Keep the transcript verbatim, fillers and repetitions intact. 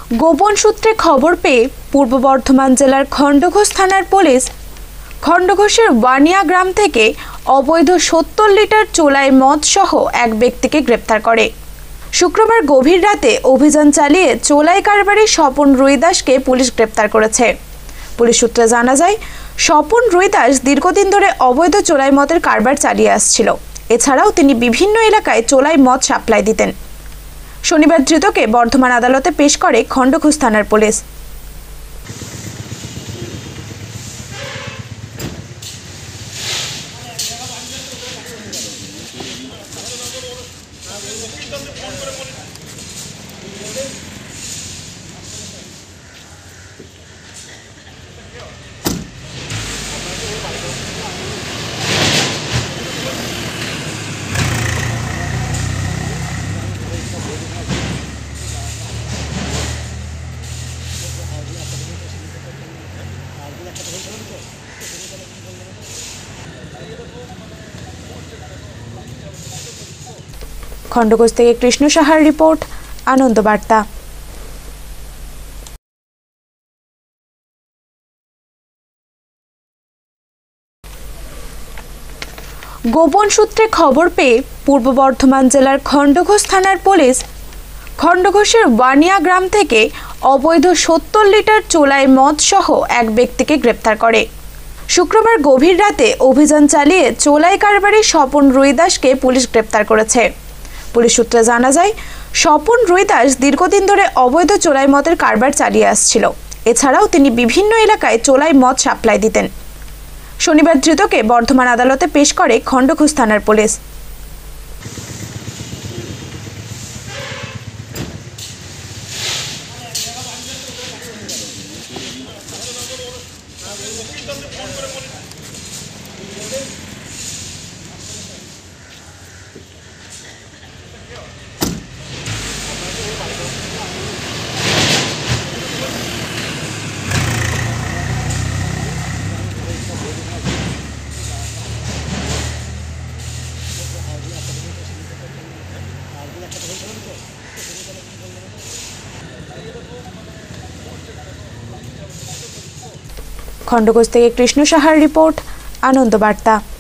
গোপন সূত্রে খবর পেয়ে পূর্ব বর্ধমান জেলার খণ্ডঘোষ থানার পুলিশ খণ্ডঘোষের বানিয়া গ্রাম থেকে অবৈধ সত্তর লিটার চোলাই মদসহ এক ব্যক্তিকে গ্রেপ্তার করে। শুক্রবার গভীর রাতে অভিযান চালিয়ে চোলাই কারবারি স্বপন রুইদাসকে পুলিশ গ্রেপ্তার করেছে। পুলিশ সূত্রে জানা যায়, স্বপন রুইদাস দীর্ঘদিন ধরে অবৈধ চোলাই মদের কারবার চালিয়ে আসছিল। এছাড়াও তিনি বিভিন্ন এলাকায় চোলাই মদ সাপ্লাই দিতেন। শনিবার ধৃতকে বর্ধমান আদালতে পেশ করে খণ্ডঘোষ থানার পুলিশ। খণ্ডঘোষ থেকে কৃষ্ণ সাহার রিপোর্ট, আনন্দবার্তা। গোপন সূত্রে খবর পেয়ে পূর্ব বর্ধমান জেলার খণ্ডঘোষ থানার পুলিশ খণ্ডঘোষের বানিয়া গ্রাম থেকে অবৈধ সত্তর লিটার চোলাই মদসহ এক ব্যক্তিকে গ্রেপ্তার করে। শুক্রবার গভীর রাতে অভিযান চালিয়ে চোলাই কারবারি স্বপন রুইদাসকে পুলিশ গ্রেপ্তার করেছে। পুলিশ সূত্রে জানা যায়, স্বপন রুইদাস দীর্ঘদিন ধরে অবৈধ চোলাই মদের কারবার চালিয়ে আসছিল। এছাড়াও তিনি বিভিন্ন এলাকায় চোলাই মদ সাপ্লাই দিতেন। শনিবার ধৃতকে বর্ধমান আদালতে পেশ করে খণ্ডঘোষ থানার পুলিশ। খণ্ডঘোষ থেকে কৃষ্ণ সাহার রিপোর্ট, আনন্দবার্তা।